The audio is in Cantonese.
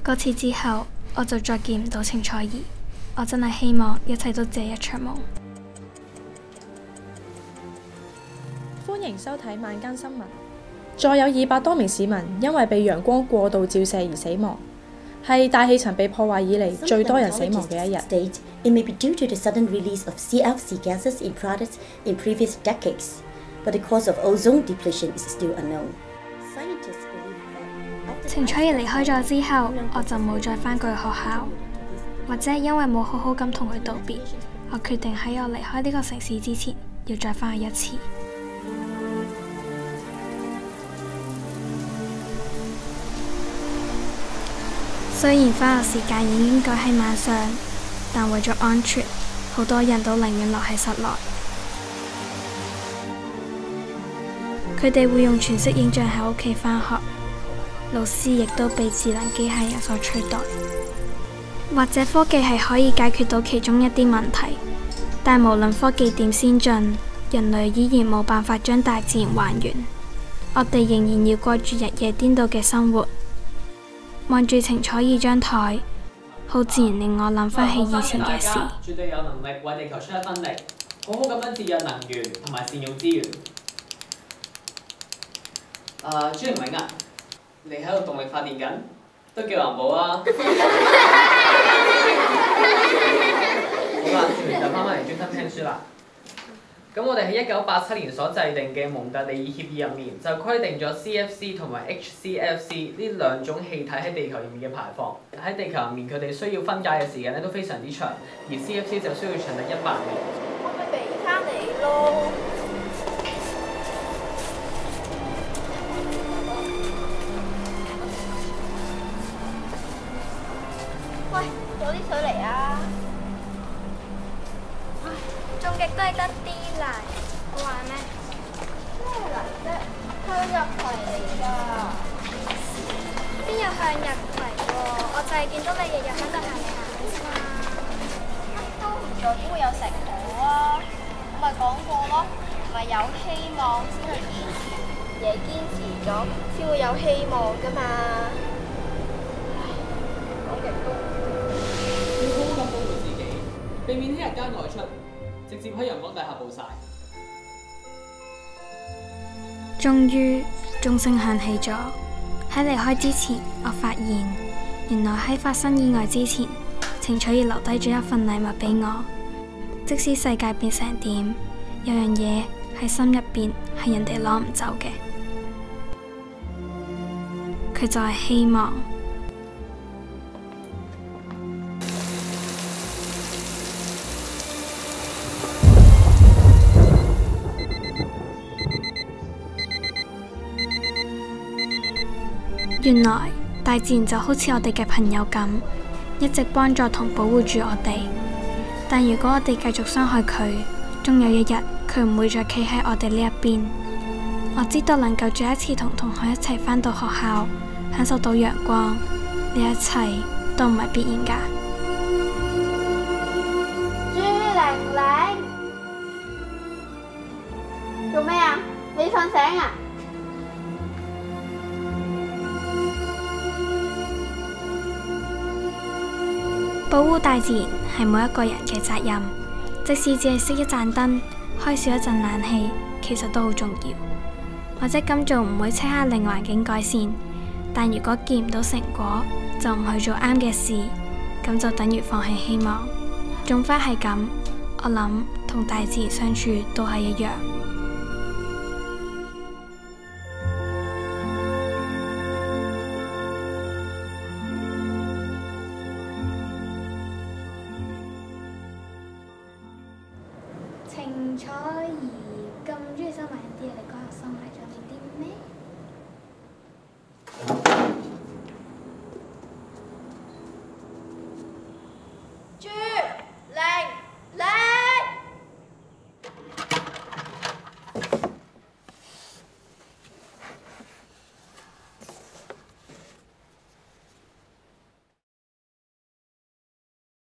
嗰次之後，我就再見唔到程楚怡。我真係希望一切都只係一場夢。 歡迎收睇晚間新聞。再有200多名市民因為被陽光過度照射而死亡，係大氣層被破壞以嚟最多人死亡嘅一日。 It may be due to the sudden release of CFC gases in products in previous decades, but the cause of ozone depletion is still unknown. 程楚怡離開咗之後，我就冇再返過去學校，或者因為冇好好咁同佢道別，我決定喺我離開呢個城市之前，要再返去一次。雖然返學時間已經改喺晚上，但為咗安全，好多人都寧願留喺室內。佢哋會用全息影像喺屋企返學，老師亦都被智能機械人所取代。或者科技係可以解決到其中一啲問題，但無論科技點先進，人類依然冇辦法將大自然還原。我哋仍然要過住日夜顛倒嘅生活。望住程楚怡張台，好自然令我諗返起以前嘅事。 絕對有能力為地球出一分力，好好咁樣節約能源同埋善用資源。朱凌永啊，你喺度動力發電緊，都幾環保啊！好啦，説完就翻返嚟專心聽書啦。咁我哋喺1987年所制定嘅蒙特利爾協議入面，就規定咗 CFC 同埋 HCFC 呢兩種氣體喺地球入面嘅排放。喺地球入面，佢哋需要分解嘅時間咧都非常之長，而 CFC 就需要長達100年。 我咪俾翻你咯。喂，攞啲水嚟啊！ 唉，種極都係得啲泥，好玩咩？ 咩泥啫？向日葵嚟㗎。 邊有向日葵喎？我就係見到你日日喺度行嚟行去啫嘛。 都唔代表會有成果啊！我咪講過咯，唔係有希望先去堅持，而係堅持咗先會有希望㗎嘛。唉，講極都〜 要好好咁保護自己，避免聽日間外出，直接喺陽光底下暴曬。 終於，鐘聲響起咗。喺離開之前，我發現原來喺發生意外之前，程楚怡留低咗一份禮物俾我。即使世界變成點，有樣嘢喺心入邊係人哋攞唔走嘅，佢就係希望。原來大自然就好似我哋嘅朋友咁，一直幫助同保護住我哋。但如果我哋繼續傷害佢，終有一日佢唔會再企喺我哋呢一邊。我知道能夠再一次同同學一齊返到學校，享受到陽光，呢一切都唔係必然㗎。 朱玲玲，做咩啊？你瞓醒啊？ 保護大自然係每一個人嘅責任，即使只係熄一盞燈、開少一陣冷氣，其實都好重要。或者咁做唔會即刻令環境改善，但如果見唔到成果，就唔去做啱嘅事，咁就等於放棄希望。種花係咁，我諗同大自然相處都係一樣。程楚怡咁中意收埋啲嘢，你嗰日收埋咗啲咩？